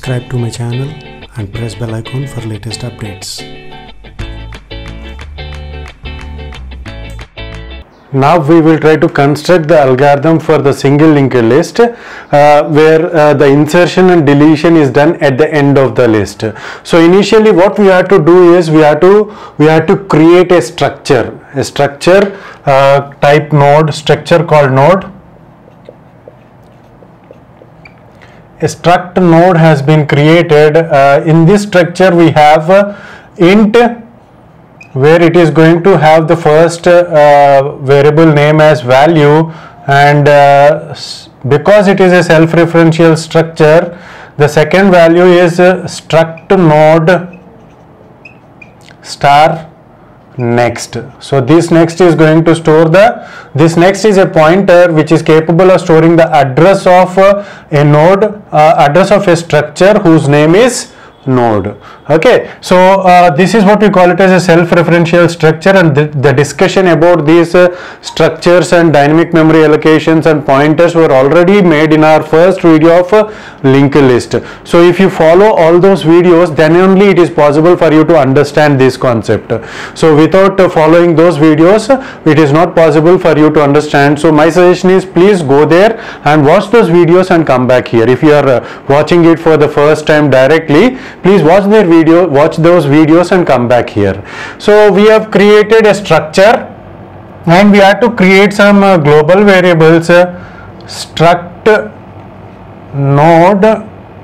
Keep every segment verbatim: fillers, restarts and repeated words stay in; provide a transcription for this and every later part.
subscribe to my channel and press bell icon for latest updates. Now we will try to construct the algorithm for the single linked list uh, where uh, the insertion and deletion is done at the end of the list. So initially what we have to do is we have to we have to create a structure, a structure uh, type node, structure called node. A struct node has been created. Uh, in this structure we have uh, int, where it is going to have the first uh, variable name as value, and uh, because it is a self-referential structure, the second value is uh, struct node star next. So this next is going to store the this next is a pointer which is capable of storing the address of uh, a node, uh, address of a structure whose name is node. Okay, so uh, this is what we call it as a self-referential structure, and the, the discussion about these uh, structures and dynamic memory allocations and pointers were already made in our first video of uh, linked list. So if you follow all those videos, then only it is possible for you to understand this concept. So without uh, following those videos, it is not possible for you to understand. So my suggestion is, please go there and watch those videos and come back here. If you are uh, watching it for the first time directly, please watch their video, watch those videos and come back here. So we have created a structure and we have to create some uh, global variables. Uh, struct node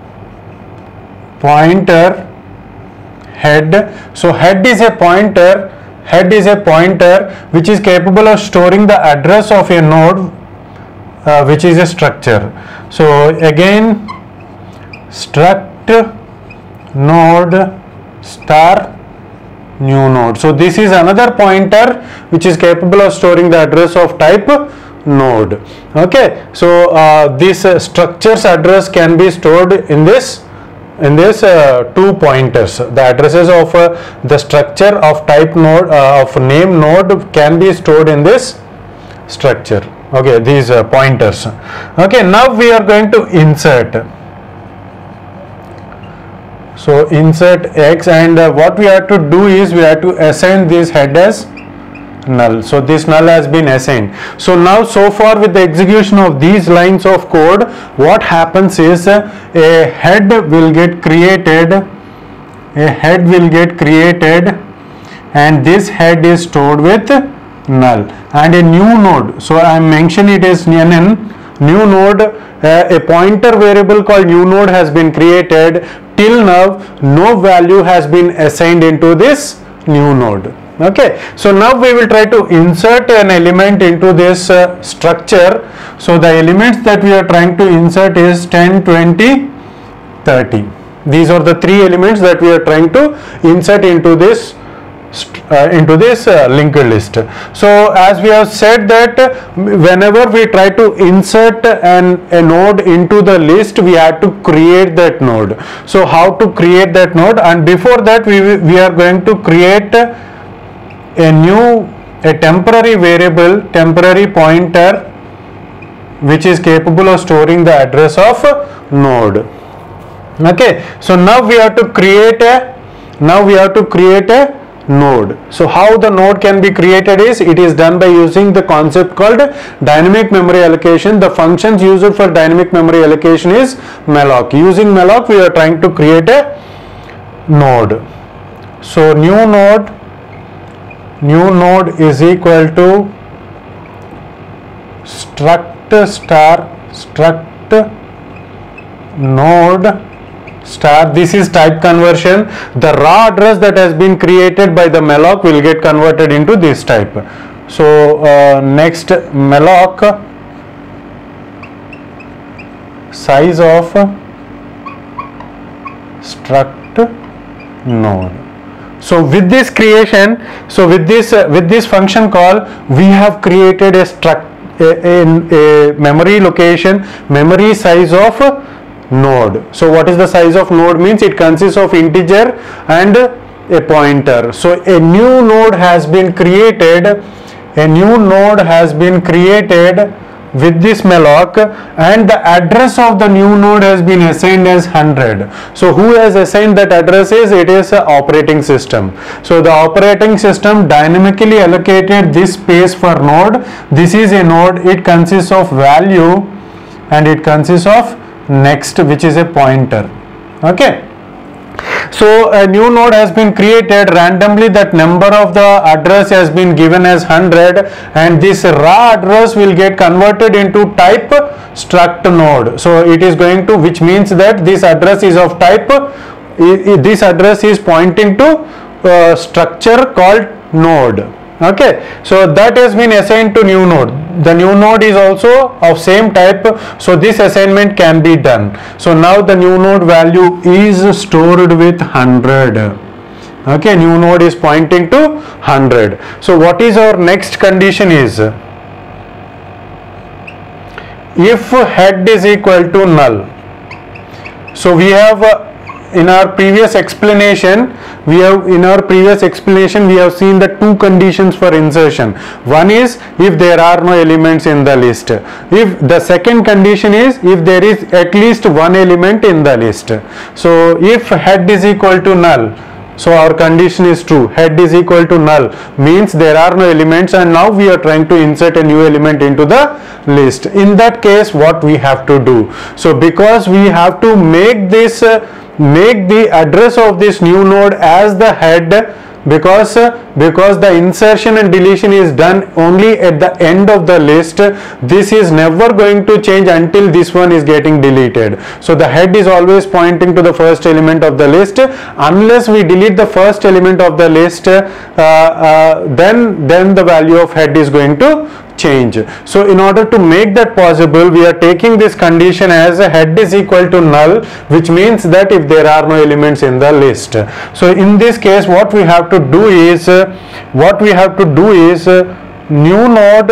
pointer head. So head is a pointer, head is a pointer which is capable of storing the address of a node uh, which is a structure. So again, struct node star new node. So this is another pointer which is capable of storing the address of type node. Okay, so uh, this uh, structure's address can be stored in this in this uh, two pointers. The addresses of uh, the structure of type node uh, of name node can be stored in this structure. Okay, these uh, pointers. Okay, now we are going to insert. So insert X, and uh, what we have to do is we have to assign this head as null. So this null has been assigned. So now so far with the execution of these lines of code, what happens is uh, a head will get created, a head will get created and this head is stored with null, and a new node. So I mention it as N, new node, uh, a pointer variable called new node has been created. Till now no value has been assigned into this new node. Okay, so now we will try to insert an element into this uh, structure. So the elements that we are trying to insert is ten, twenty, thirty. These are the three elements that we are trying to insert into this Uh, into this uh, linked list. So as we have said that uh, whenever we try to insert an a node into the list, we have to create that node. So how to create that node? And before that we we are going to create a new a temporary variable, temporary pointer which is capable of storing the address of node. Okay, so now we have to create a now we have to create a node. So how the node can be created is, it is done by using the concept called dynamic memory allocation. The functions used for dynamic memory allocation is malloc. Using malloc we are trying to create a node. So new node, new node is equal to struct star struct node star. This is type conversion. The raw address that has been created by the malloc will get converted into this type. So uh, next, malloc size of struct node. So with this creation, so with this uh, with this function call, we have created a struct a, a, a memory location, memory size of node. So what is the size of node means? It consists of integer and a pointer. So a new node has been created, a new node has been created with this malloc, and the address of the new node has been assigned as one hundred. So who has assigned that address is? It is a operating system. So the operating system dynamically allocated this space for node. This is a node. It consists of value and it consists of next, which is a pointer. Okay. So a new node has been created randomly. That number of the address has been given as one hundred, and this raw address will get converted into type struct node. So it is going to, which means that this address is of type, this address is pointing to uh, structure called node. Okay, so that has been assigned to new node. The new node is also of same type, so this assignment can be done. So now the new node value is stored with one hundred. Okay, new node is pointing to one hundred. So what is our next condition is, if head is equal to null. So we have uh, in our previous explanation, we have in our previous explanation we have seen the two conditions for insertion. One is if there are no elements in the list. If the second condition is if there is at least one element in the list. So if head is equal to null, so our condition is true. Head is equal to null means there are no elements, and now we are trying to insert a new element into the list. In that case, what we have to do? So because we have to make this uh, make the address of this new node as the head, because uh, because the insertion and deletion is done only at the end of the list. This is never going to change until this one is getting deleted. So the head is always pointing to the first element of the list. Unless we delete the first element of the list, uh, uh, then then the value of head is going to change. So in order to make that possible, we are taking this condition as a head is equal to null, which means that if there are no elements in the list. So in this case, what we have to do is uh, what we have to do is uh, new node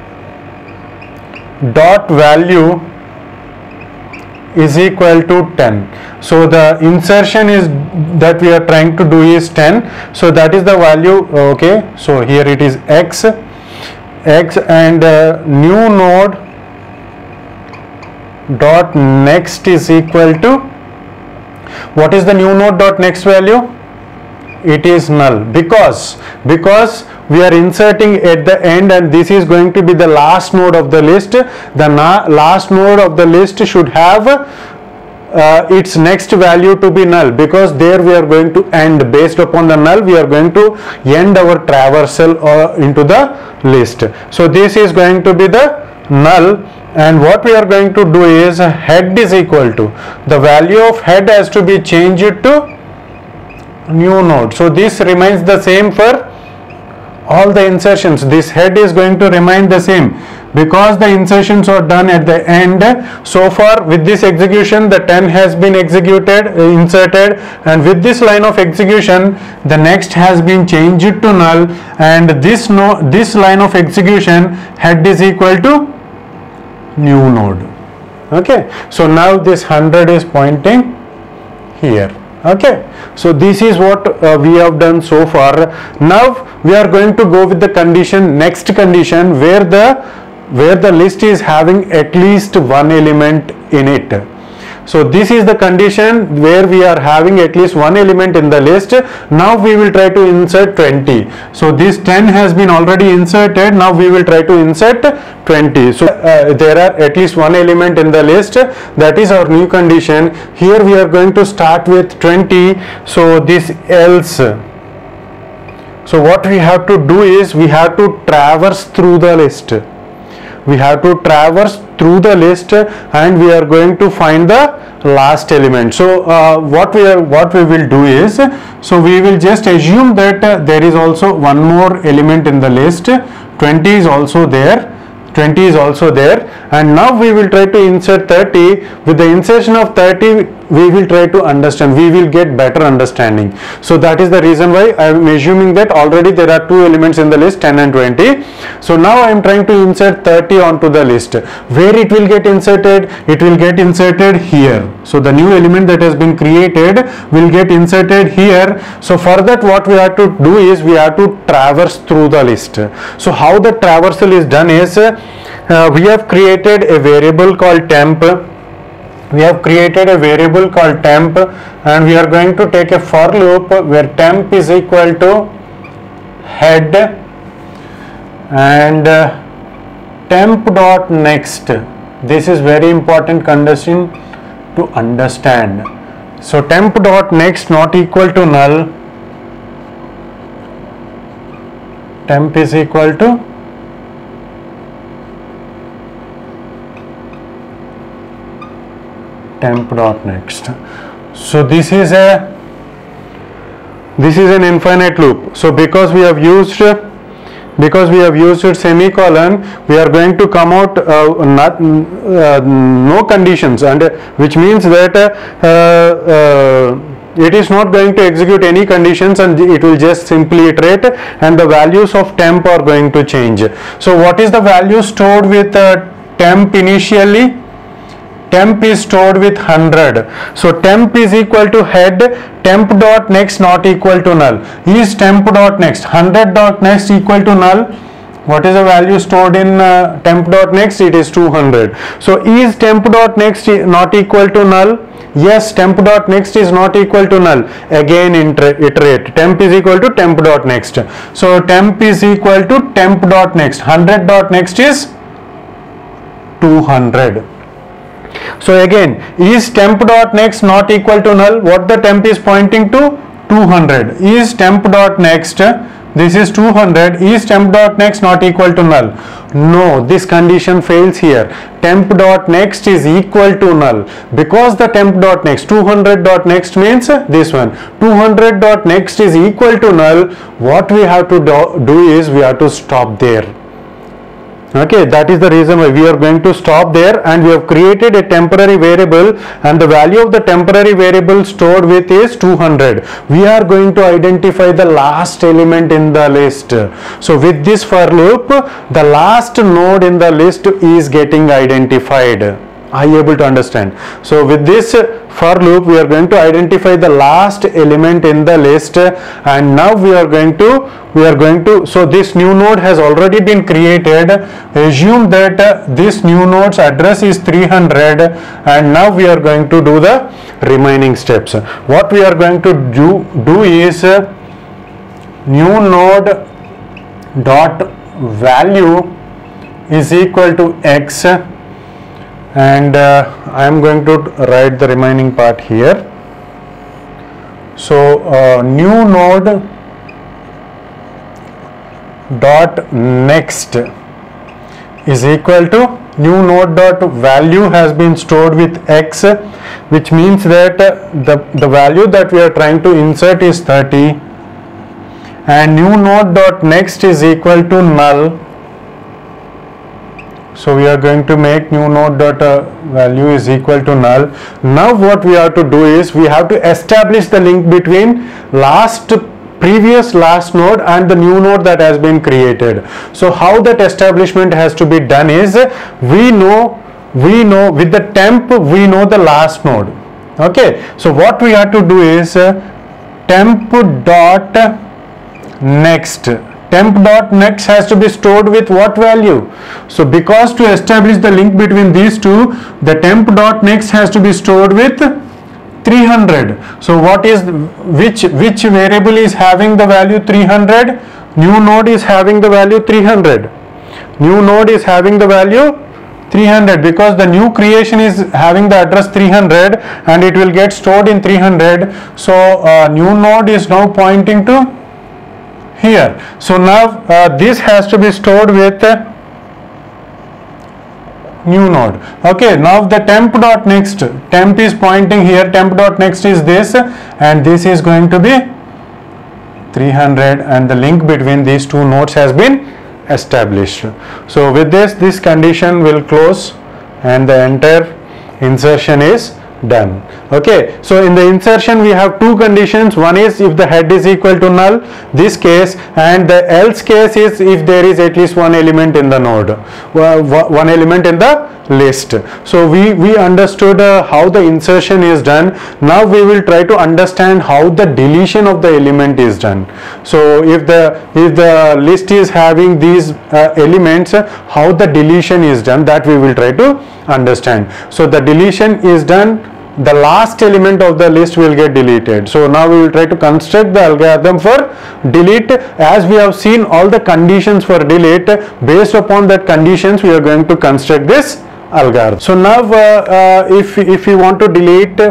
dot value is equal to ten. So the insertion is that we are trying to do is ten. So that is the value. Okay, so here it is x x and uh, new node dot next is equal to, what is the new node dot next value? It is null, because because we are inserting at the end, and this is going to be the last node of the list. The last node of the list should have uh, its next value to be null, because there we are going to end, based upon the null we are going to end our traversal uh, into the list. So this is going to be the null, and what we are going to do is head is equal to, the value of head has to be changed to new node. So this remains the same for all the insertions. This head is going to remain the same because the insertions are done at the end. So far with this execution, the ten has been executed, uh, inserted, and with this line of execution the next has been changed to null, and this no this line of execution head is equal to new node. Okay, so now this one hundred is pointing here. Okay, so this is what uh, we have done so far. Now we are going to go with the condition, next condition, where the where the list is having at least one element in it. So this is the condition where we are having at least one element in the list. Now we will try to insert twenty. So this ten has been already inserted. Now we will try to insert twenty. So uh, there are at least one element in the list. That is our new condition. Here we are going to start with twenty. So this else. So what we have to do is we have to traverse through the list. We have to traverse through the list, and we are going to find the last element. So uh, what we are what we will do is, so we will just assume that uh, there is also one more element in the list. twenty is also there. twenty is also there, and now we will try to insert thirty. With the insertion of thirty, we will try to understand, we will get better understanding. So that is the reason why I am assuming that already there are two elements in the list, ten and twenty. So now I am trying to insert thirty onto the list. Where it will get inserted? It will get inserted here. So the new element that has been created will get inserted here. So for that, what we have to do is we have to traverse through the list. So how the traversal is done is, uh, we have created a variable called temp. We have created a variable called temp, and we are going to take a for loop where temp is equal to head and uh, temp dot next. This is very important condition to understand. So temp dot next not equal to null, temp is equal to temp dot next. So this is a this is an infinite loop. So because we have used because we have used it semicolon, we are going to come out uh, not, uh, no conditions, and uh, which means that uh, uh, it is not going to execute any conditions, and it will just simply iterate, and the values of temp are going to change. So what is the value stored with uh, temp initially? Temp is stored with one hundred. So temp is equal to head, temp dot next not equal to null. Is temp dot next one hundred dot next equal to null? What is the value stored in uh, temp dot next? It is two hundred. So is temp dot next not equal to null? Yes, temp dot next is not equal to null. Again iterate. Temp is equal to temp dot next. So temp is equal to temp dot next. one hundred dot next is two hundred. So again, is temp dot next not equal to null? What the temp is pointing to? two hundred. Is temp dot next, this is two hundred, is temp dot next not equal to null? No, this condition fails here. Temp dot next is equal to null, because the temp dot next, two hundred dot next means this one, two hundred dot next is equal to null. What we have to do, do is we have to stop there. Okay, that is the reason why we are going to stop there, and we have created a temporary variable, and the value of the temporary variable stored with is two hundred. We are going to identify the last element in the list. So with this for loop, the last node in the list is getting identified. Are you able to understand? So with this for loop, we are going to identify the last element in the list, and now we are going to we are going to so this new node has already been created. Assume that uh, this new node's address is three hundred, and now we are going to do the remaining steps. What we are going to do do is uh, new node dot value is equal to x, and uh, I am going to write the remaining part here. So uh, new node dot next is equal to new node dot value has been stored with x, which means that uh, the the value that we are trying to insert is thirty, and new node dot next is equal to null. So we are going to make new node dot uh, value is equal to null. Now what we have to do is we have to establish the link between last previous last node and the new node that has been created. So how that establishment has to be done is, we know we know with the temp we know the last node. Okay, so what we have to do is uh, temp dot next. Temp dot next has to be stored with what value? So because to establish the link between these two, the temp dot next has to be stored with three hundred. So what is which which variable is having the value three hundred? New node is having the value three hundred. New node is having the value three hundred, because the new creation is having the address three hundred, and it will get stored in three hundred. So uh, new node is now pointing to here. So now uh, this has to be stored with uh, new node. Okay, now the temp dot next, temp is pointing here, temp dot next is this, and this is going to be three hundred, and the link between these two nodes has been established. So with this, this condition will close, and the entire insertion is done. Okay, so in the insertion we have two conditions. One is if the head is equal to null, this case, and the else case is if there is at least one element in the node, one element in the list. So we we understood uh, how the insertion is done. Now we will try to understand how the deletion of the element is done. So if the if the list is having these uh, elements, uh, how the deletion is done, that we will try to understand. So the deletion is done, the last element of the list will get deleted. So now we will try to construct the algorithm for delete. As we have seen all the conditions for delete, based upon that conditions we are going to construct this algorithm. So now uh, uh, if if you want to delete,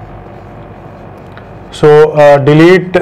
so uh, delete,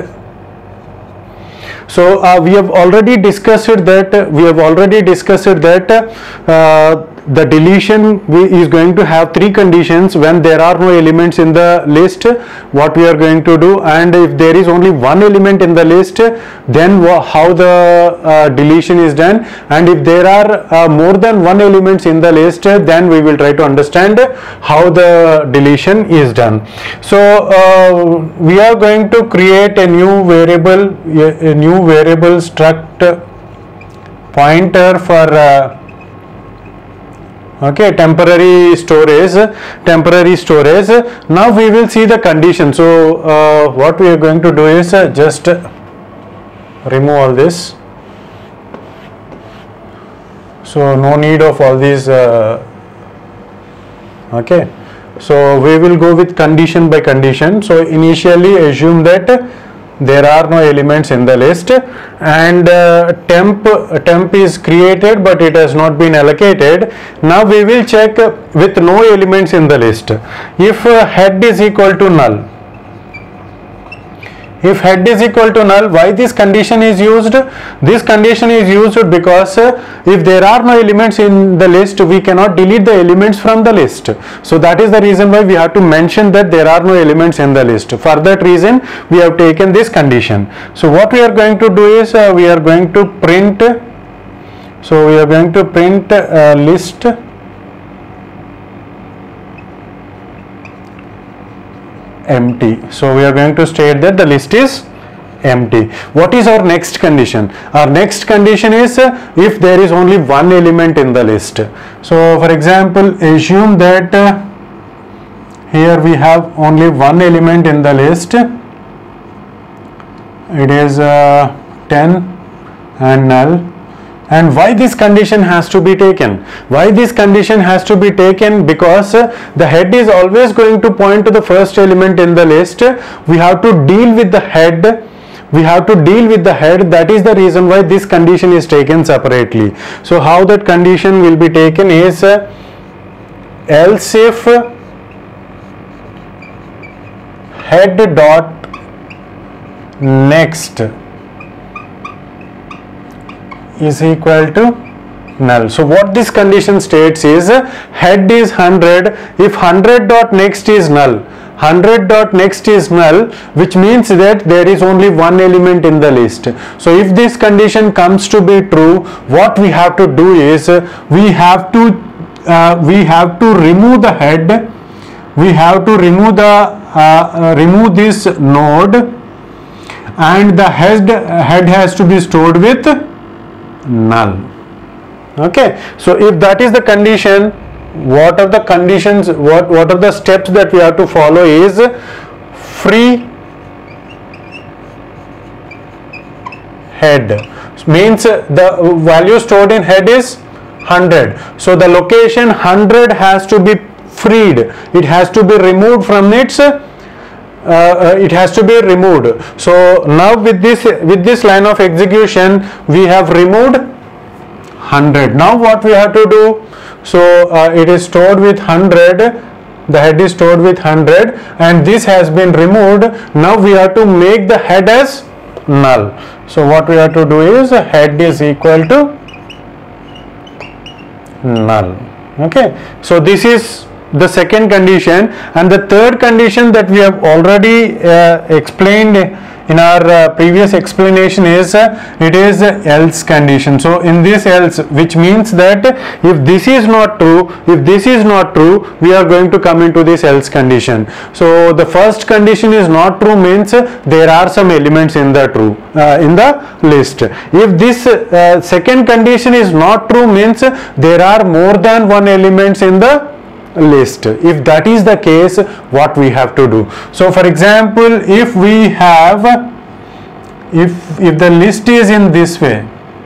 so uh, we have already discussed that we have already discussed that uh, the deletion is going to have three conditions. When there are no elements in the list, what we are going to do, and if there is only one element in the list, then how the uh, deletion is done, and if there are uh, more than one elements in the list, then we will try to understand how the deletion is done. So uh, we are going to create a new variable, a new variable struct pointer for uh, okay, temporary storage, temporary storage. Now we will see the condition. So uh, what we are going to do is uh, just remove all this. So no need of all these. Uh, okay, so we will go with condition by condition. So initially assume that there are no elements in the list, and uh, temp temp is created but it has not been allocated. Now we will check with no elements in the list. If uh, head is equal to null, if head is equal to null, why this condition is used? This condition is used because uh, if there are no elements in the list, we cannot delete the elements from the list. So that is the reason why we have to mention that there are no elements in the list. For that reason we have taken this condition. So what we are going to do is uh, we are going to print, so we are going to print uh, list empty. So we are going to state that the list is empty. What is our next condition? Our next condition is uh, if there is only one element in the list. So for example, assume that uh, here we have only one element in the list. It is uh, ten and null. And why this condition has to be taken? Why this condition has to be taken? Because uh, the head is always going to point to the first element in the list. We have to deal with the head. We have to deal with the head. That is the reason why this condition is taken separately. So how that condition will be taken is uh, else if head dot next is equal to null. So what this condition states is uh, head is one hundred. If one hundred dot next is null, one hundred dot next is null, which means that there is only one element in the list. So if this condition comes to be true, what we have to do is uh, we have to uh, we have to remove the head. We have to remove the uh, uh, remove this node, and the head head has to be stored with null. Okay, so if that is the condition, what are the conditions, what what are the steps that we have to follow is free head. Means the value stored in head is one hundred. So the location one hundred has to be freed. It has to be removed from its Uh, uh, it has to be removed. So now with this with this line of execution we have removed one hundred. Now what we have to do? So uh, it is stored with one hundred. The head is stored with one hundred, and this has been removed. Now we have to make the head as null. So what we have to do is head is equal to null. Okay. So this is the second condition, and the third condition that we have already uh, explained in our uh, previous explanation is uh, it is uh, else condition. So in this else, which means that if this is not true, if this is not true, we are going to come into this else condition. So the first condition is not true means uh, there are some elements in the true uh, in the list. If this uh, second condition is not true means uh, there are more than one elements in the list. If that is the case, what we have to do? So for example, if we have if if the list is in this way,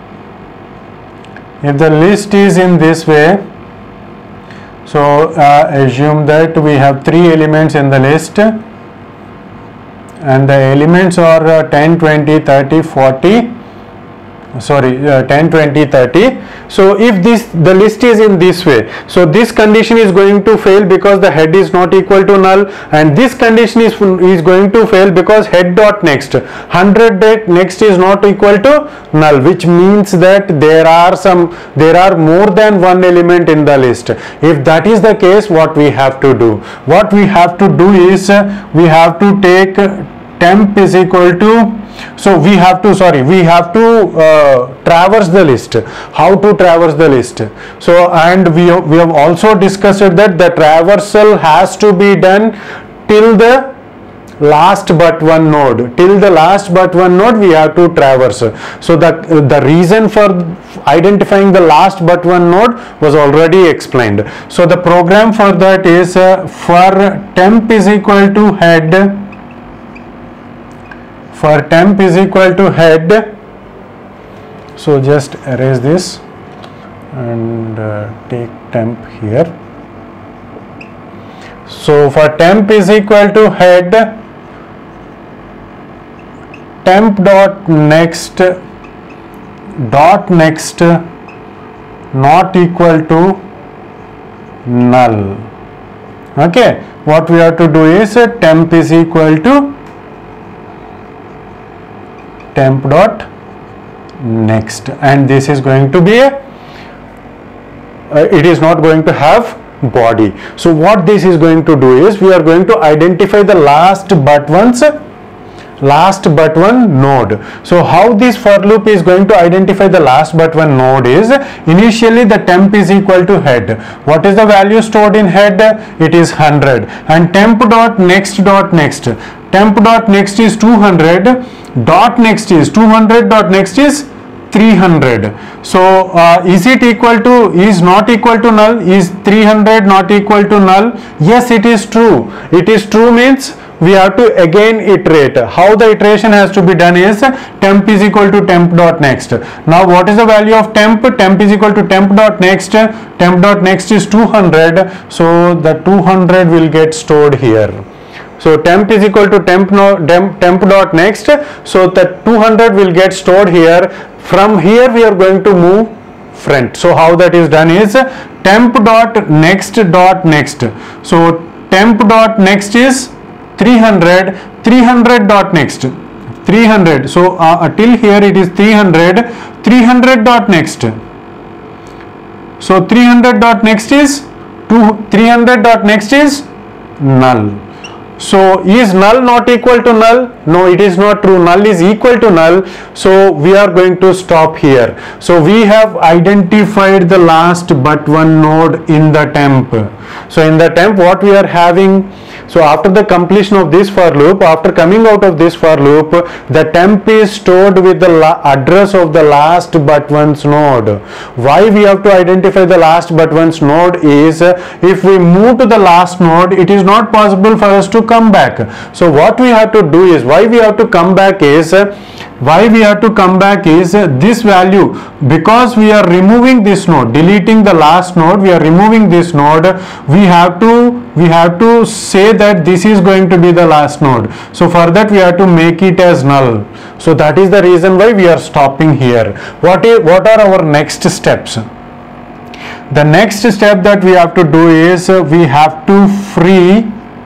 if the list is in this way, so uh, assume that we have three elements in the list, and the elements are uh, ten, twenty, thirty, forty, sorry uh, ten, twenty, thirty. So if this the list is in this way, so this condition is going to fail because the head is not equal to null, and this condition is is going to fail because head dot next one hundred dot next is not equal to null, which means that there are some there are more than one element in the list. If that is the case, what we have to do? What we have to do is uh, we have to take uh, temp is equal to, so we have to sorry we have to uh, traverse the list. How to traverse the list? So and we have, we have also discussed that the traversal has to be done till the last but one node. Till the last but one node we have to traverse. So the the reason for identifying the last but one node was already explained. So the program for that is uh, for temp is equal to head, for temp is equal to head, so just erase this and uh, take temp here. So for temp is equal to head, temp dot next dot next not equal to null. Okay, what we have to do is uh, temp is equal to temp dot next, and this is going to be a uh, it is not going to have body. So what this is going to do is we are going to identify the last but one's last but one node. So how this for loop is going to identify the last but one node is, initially the temp is equal to head. What is the value stored in head? It is one hundred, and temp dot next dot next, temp dot next is two hundred, dot next is two hundred, dot next is three hundred. So uh, is it equal to, is not equal to null? Is three hundred not equal to null? Yes, it is true. It is true means we have to again iterate. How the iteration has to be done is temp is equal to temp dot next. Now what is the value of temp? Temp is equal to temp dot next. Temp dot next is two hundred, so the two hundred will get stored here. So temp is equal to temp, no, temp, temp dot next, so the two hundred will get stored here. From here we are going to move front. So how that is done is temp dot next dot next. So temp dot next is three hundred, three hundred dot next, three hundred. So uh, till here it is three hundred, three hundred dot next. So three hundred dot next is two, three hundred dot next is null. So is null not equal to null? No, it is not true. Null is equal to null. So we are going to stop here. So we have identified the last but one node in the temp. So in the temp what we are having, so after the completion of this for loop, after coming out of this for loop, the temp is stored with the address of the last but one's node. Why we have to identify the last but one's node is, if we move to the last node, it is not possible for us to come back. So what we have to do is, why we have to come back is, why we have to come back is this value, because we are removing this node, deleting the last node, we are removing this node, we have to we have to say that this is going to be the last node. So for that we have to make it as null. So that is the reason why we are stopping here. What is what are our next steps? The next step that we have to do is we have to free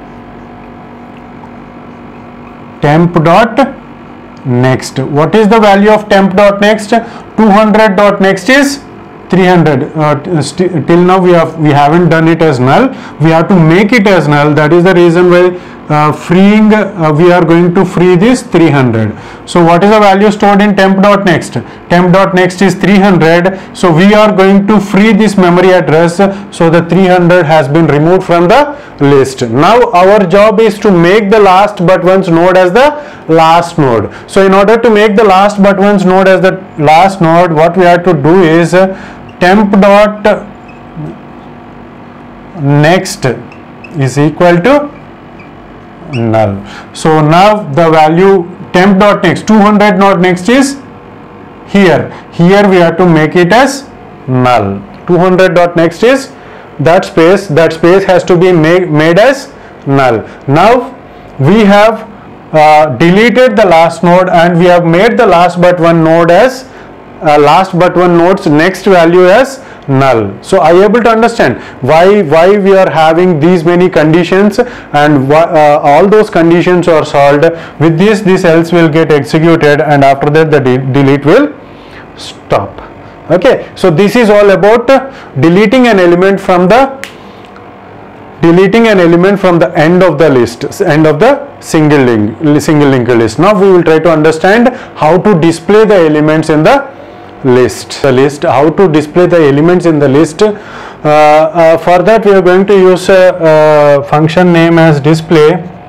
temp dot next. What is the value of temp dot next? two hundred dot next is three hundred. Uh, till now we have we haven't done it as null. We have to make it as null. That is the reason why uh, freeing uh, we are going to free this three hundred. So what is the value stored in temp.next? Temp.next is three hundred. So we are going to free this memory address. So the three hundred has been removed from the list. Now our job is to make the last but once node as the last node. So in order to make the last but once node as the last node, what we have to do is uh, temp dot next is equal to null. So now the value temp dot next two hundred dot next is here. Here we have to make it as null. two hundred dot next is that space. That space has to be made made as null. Now we have uh, deleted the last node and we have made the last but one node as Uh, last but one node's next value as null. So are you able to understand why why we are having these many conditions, and why, uh, all those conditions are solved with this this else will get executed, and after that the de delete will stop. Okay, so this is all about uh, deleting an element from the deleting an element from the end of the list, end of the single link single linked list. Now we will try to understand how to display the elements in the list the list how to display the elements in the list. Uh, uh, for that we are going to use a, a function name as display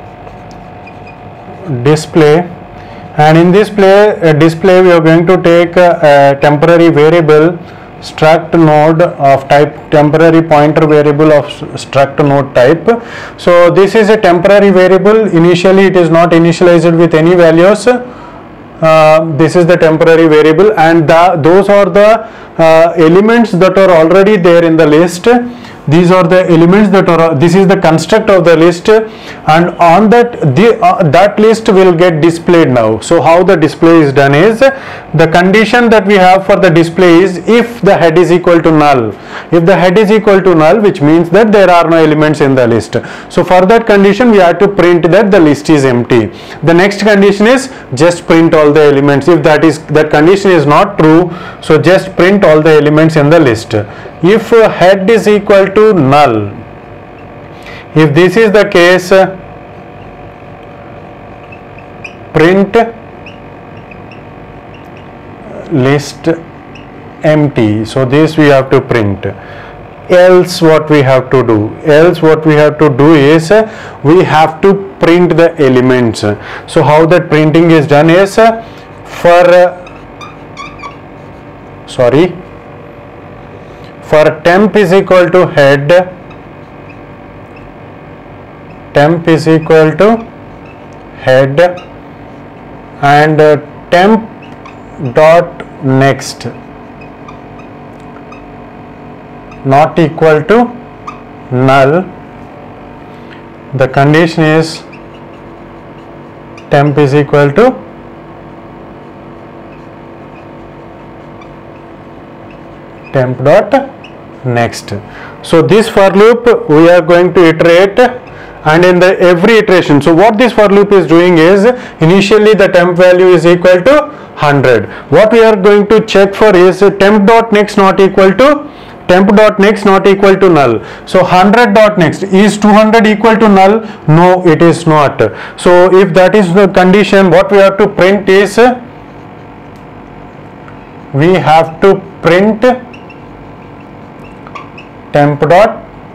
display and in this play uh, display we are going to take a, a temporary variable struct node of type temporary pointer variable of struct node type. So this is a temporary variable. Initially it is not initialized with any values. Uh, this is the temporary variable, and the, those are the uh, elements that are already there in the list. These are the elements that are, this is the construct of the list, and on that the uh, that list will get displayed now. So how the display is done is, the condition that we have for the display is if the head is equal to null. If the head is equal to null, which means that there are no elements in the list. So for that condition we have to print that the list is empty. The next condition is just print all the elements. If that is that condition is not true, so just print all the elements in the list. If uh, head is equal to null, if this is the case, uh, print list empty. So this we have to print. Else what we have to do? Else what we have to do is uh, we have to print the elements. So how that printing is done is uh, for uh, sorry. For temp is equal to head, temp is equal to head, and uh, temp dot next not equal to null. The condition is temp is equal to temp dot next. So this for loop we are going to iterate, and in the every iteration, so what this for loop is doing is, initially the temp value is equal to one hundred. What we are going to check for is temp dot next not equal to temp dot next not equal to null. So one hundred dot next, is two hundred equal to null? No, it is not. So if that is the condition, what we have to print is, we have to print temp dot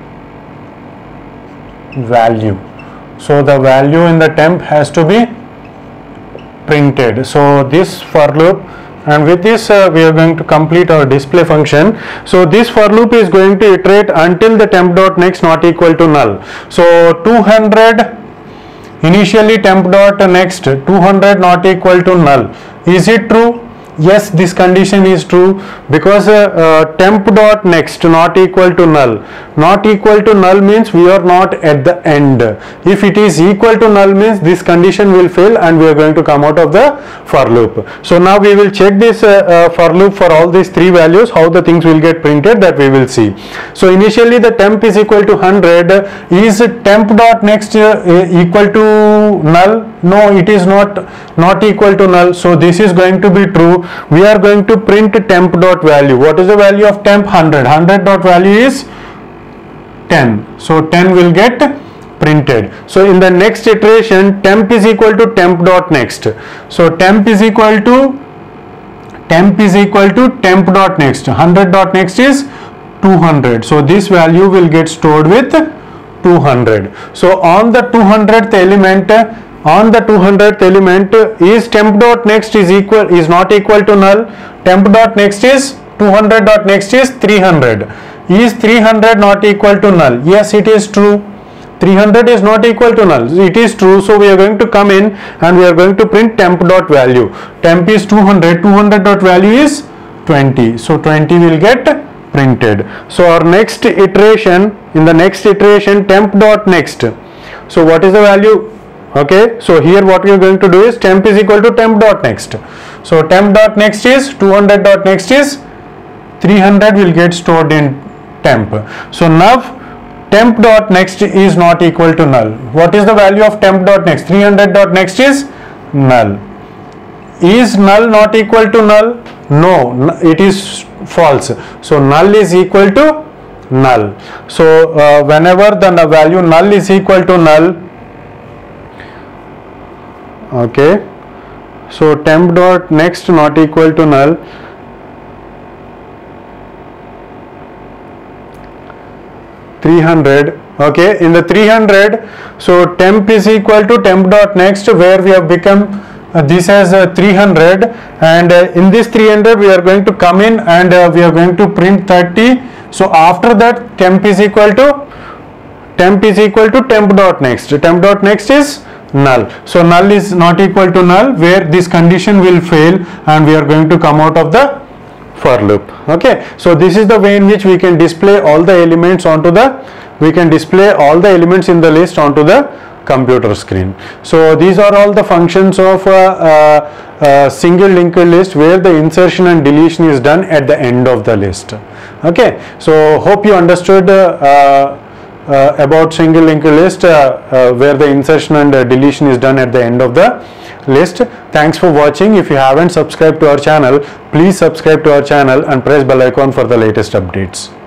value. So the value in the temp has to be printed. So this for loop, and with this uh, we are going to complete our display function. So this for loop is going to iterate until the temp dot next not equal to null. So two hundred, initially temp dot next two hundred not equal to null. Is it true? Yes, this condition is true, because uh, uh, temp dot next not equal to null. Not equal to null means we are not at the end. If it is equal to null means this condition will fail and we are going to come out of the for loop. So now we will check this uh, uh, for loop for all these three values, how the things will get printed, that we will see. So initially the temp is equal to one hundred. Is temp dot next uh, equal to null? No, it is not not equal to null. So this is going to be true. we are going to print temp dot value. What is the value of temp? one hundred. one hundred dot value is ten. So ten will get printed. So in the next iteration, temp is equal to temp dot next. So temp is equal to temp is equal to temp dot next. one hundred dot next is two hundred. So this value will get stored with two hundred. So on the two hundredth element, on the two hundredth element, is temp dot next is equal is not equal to null. Temp dot next is two hundred dot next is three hundred. Is three hundred not equal to null? Yes, it is true. three hundred is not equal to null. It is true. So we are going to come in and we are going to print temp dot value. Temp is two hundred. two hundred dot value is twenty. So twenty will get printed. So our next iteration, in the next iteration, temp dot next. So what is the value? Okay. So here what we are going to do is temp is equal to temp dot next. So temp dot next is two hundred dot next is three hundred will get stored in temp. So now temp dot next is not equal to null. What is the value of temp dot next? three hundred dot next is null. Is null not equal to null? No, it is false. So null is equal to null. So uh, whenever the value null is equal to null, okay, so temp dot next not equal to null, three hundred. Okay, in the three hundred, so temp is equal to temp dot next, where we have become uh, this as uh, three hundred, and uh, in this three hundred we are going to come in and uh, we are going to print thirty. So after that, temp is equal to temp is equal to temp dot next. Temp dot next is null. So null is not equal to null, where this condition will fail and we are going to come out of the for loop. Okay, so this is the way in which we can display all the elements onto the we can display all the elements in the list onto the computer screen. So these are all the functions of a, a, a single linked list, where the insertion and deletion is done at the end of the list. Okay, so hope you understood uh, uh, about single linked list, uh, uh, where the insertion and uh, deletion is done at the end of the list. Thanks for watching. If you haven't subscribed to our channel, please subscribe to our channel and press bell icon for the latest updates.